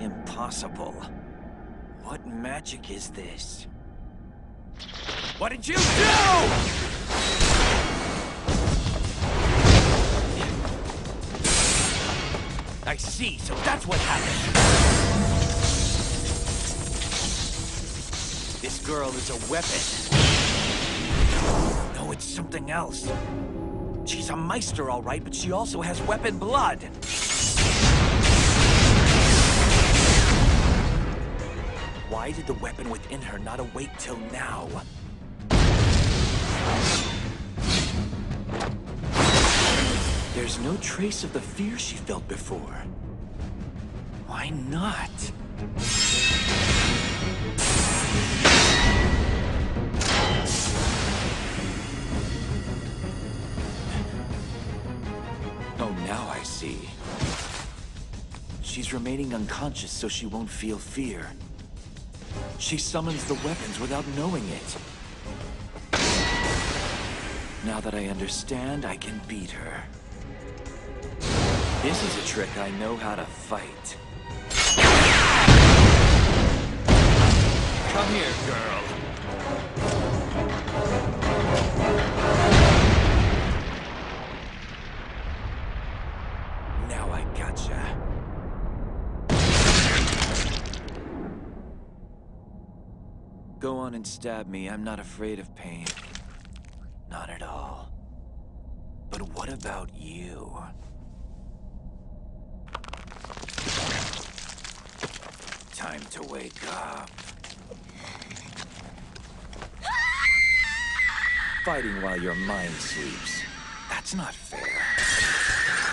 Impossible. What magic is this? What did you do?! I see, so that's what happened. This girl is a weapon. No, it's something else. She's a Meister, all right, but she also has weapon blood. Why did the weapon within her not awake till now? There's no trace of the fear she felt before. Why not? Oh, now I see. She's remaining unconscious so she won't feel fear. She summons the weapons without knowing it. Now that I understand, I can beat her. This is a trick I know how to fight. Come here, girl. Now I gotcha. Go on and stab me. I'm not afraid of pain. Not at all. But what about you? Time to wake up. Fighting while your mind sleeps. That's not fair.